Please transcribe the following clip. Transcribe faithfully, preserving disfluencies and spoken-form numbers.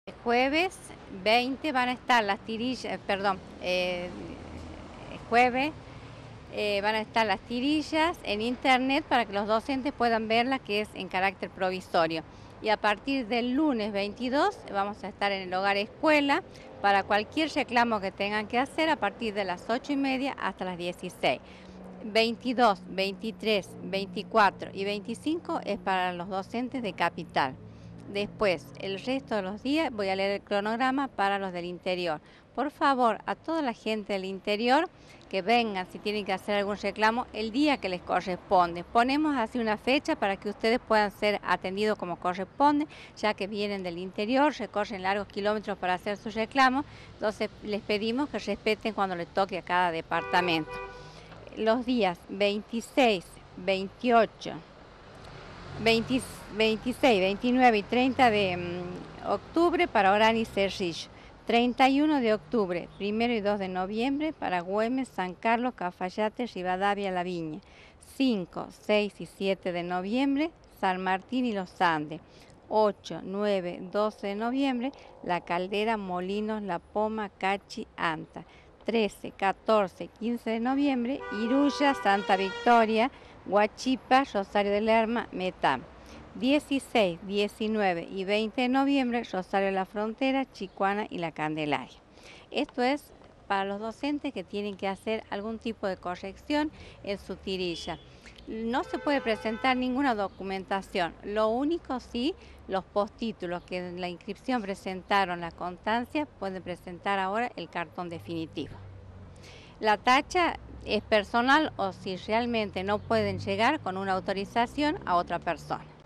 Jueves veinte van a estar las tirillas, perdón, eh, jueves eh, van a estar las tirillas en internet para que los docentes puedan verlas, que es en carácter provisorio. Y a partir del lunes veintidós vamos a estar en el hogar escuela para cualquier reclamo que tengan que hacer a partir de las ocho y media hasta las dieciséis. veintidós, veintitrés, veinticuatro y veinticinco es para los docentes de Capital. Después, el resto de los días voy a leer el cronograma para los del interior. Por favor, a toda la gente del interior que vengan si tienen que hacer algún reclamo el día que les corresponde. Ponemos así una fecha para que ustedes puedan ser atendidos como corresponde, ya que vienen del interior, recorren largos kilómetros para hacer sus reclamos. Entonces, les pedimos que respeten cuando les toque a cada departamento. Los días veintiséis, veintiocho, veinte, veintiséis, veintinueve y treinta de um, octubre para Orán y Cerrillo. treinta y uno de octubre, primero y dos de noviembre para Güemes, San Carlos, Cafayate, Rivadavia, La Viña. cinco, seis y siete de noviembre, San Martín y Los Andes. ocho, nueve, doce de noviembre, La Caldera, Molinos, La Poma, Cachi, Anta. trece, catorce, quince de noviembre, Iruya, Santa Victoria, Huachipa, Rosario de Lerma, Metam. dieciséis, diecinueve y veinte de noviembre, Rosario de la Frontera, Chicuana y La Candelaria. Esto es para los docentes que tienen que hacer algún tipo de corrección en su tirilla. No se puede presentar ninguna documentación, lo único sí, los postítulos que en la inscripción presentaron la constancia, pueden presentar ahora el cartón definitivo. La tacha es personal o si realmente no pueden llegar con una autorización a otra persona.